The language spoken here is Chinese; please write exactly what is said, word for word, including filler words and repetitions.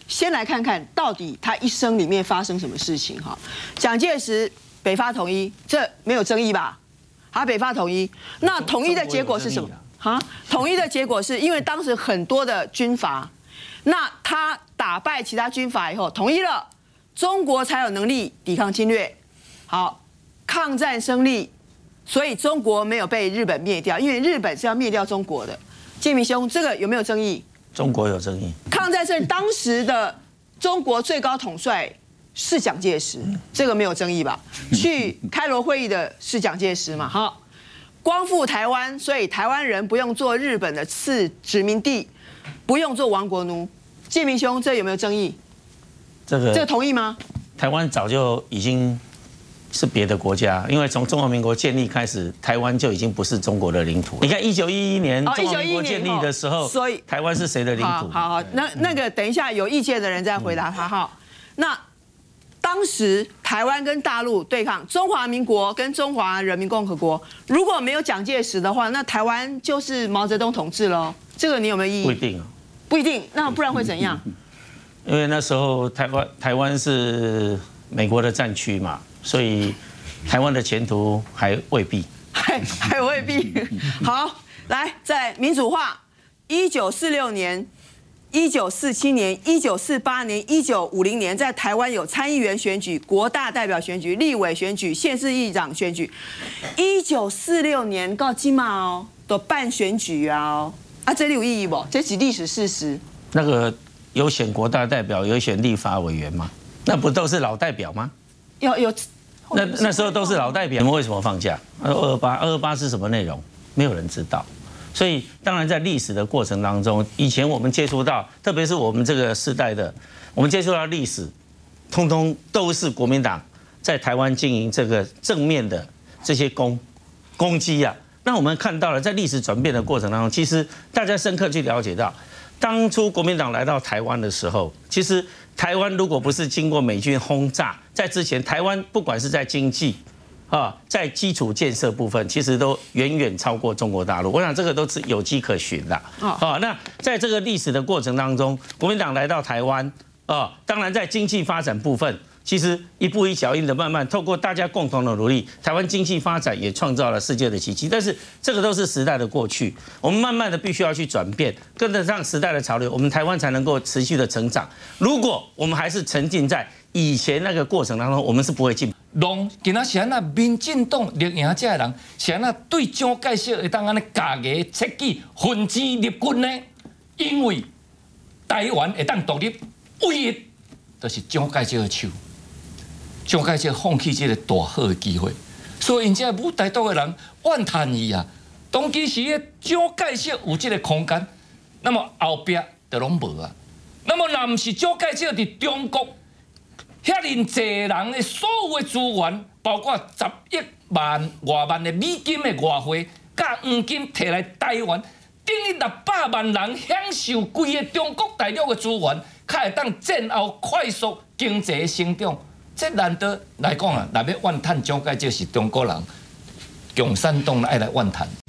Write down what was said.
先来看看到底他一生里面发生什么事情哈。蒋介石北伐统一，这没有争议吧？他北伐统一，那统一的结果是什么？哈，统一的结果是因为当时很多的军阀，那他打败其他军阀以后，统一了，中国才有能力抵抗侵略。好，抗战胜利，所以中国没有被日本灭掉，因为日本是要灭掉中国的。建明兄，这个有没有争议？ 中国有争议。 抗战胜利当时的中国最高统帅是蒋介石，这个没有争议吧？去开罗会议的是蒋介石嘛？好，光复台湾，所以台湾人不用做日本的次殖民地，不用做亡国奴。建明兄，这有没有争议？ 这个这个同意吗？ 台湾早就已经是别的国家，因为从中华民国建立开始，台湾就已经不是中国的领土。你看一九一一年中华民国建立的时候，所以台湾是谁的领土？ 好好好，那那个等一下有意见的人再回答他哈。那当时台湾跟大陆对抗，中华民国跟中华人民共和国，如果没有蒋介石的话，那台湾就是毛泽东统治喽。这个你有没有异议？ 不一定啊， 不一定。那不然会怎样？ 因为那时候台湾台湾是美国的战区嘛，所以台湾的前途还未必， 还还未必。好，来，在民主化，一九四六年。一九四七年、一九四八年、一九五零年，在台湾有参议员选举、国大代表选举、立委选举、县市议长选举。一九四六年到今嘛哦，都办选举啊哦，啊，这里有意义不？这是历史事实。 那个有选国大代表，有选立法委员吗？那不都是老代表吗？ 有有， 那那时候都是老代表，你们为什么放假？二二八，二二八是什么内容？没有人知道。所以，当然在历史的过程当中，以前我们接触到，特别是我们这个世代的，我们接触到历史，通通都是国民党在台湾经营这个正面的这些攻攻击啊。那我们看到了，在历史转变的过程当中，其实大家深刻去了解到，当初国民党来到台湾的时候，其实台湾如果不是经过美军轰炸，在之前台湾不管是在经济，啊，在基础建设部分，其实都远远超过中国大陆。我想这个都是有迹可循的。啊，那在这个历史的过程当中，国民党来到台湾，啊，当然在经济发展部分，其实一步一脚印的慢慢透过大家共同的努力，台湾经济发展也创造了世界的奇迹。但是这个都是时代的过去，我们慢慢的必须要去转变，跟得上时代的潮流，我们台湾才能够持续的成长。如果我们还是沉浸在以前那个过程当中，我们是不会进步。 弄今仔是安那民进党绿营这的人，是安那对蒋介石会当安尼假牙切记分子立军呢？因为台湾会当独立，唯一就是蒋介石的手。蒋介石放弃这个大好的机会，所以因这武台岛的人怨叹伊啊。当其时的蒋介石有这个空间，那么后壁就拢无啊。那么若唔是蒋介石伫中国。遐尼济人的所有的资源，包括十亿万外万的美金的外汇，甲黄金摕来台湾，等于六百万人享受规个中国大陆的资源，较会当战后快速经济的成长。这难得来讲啊，若要怨叹蒋介石是中国人，共产党爱来怨叹。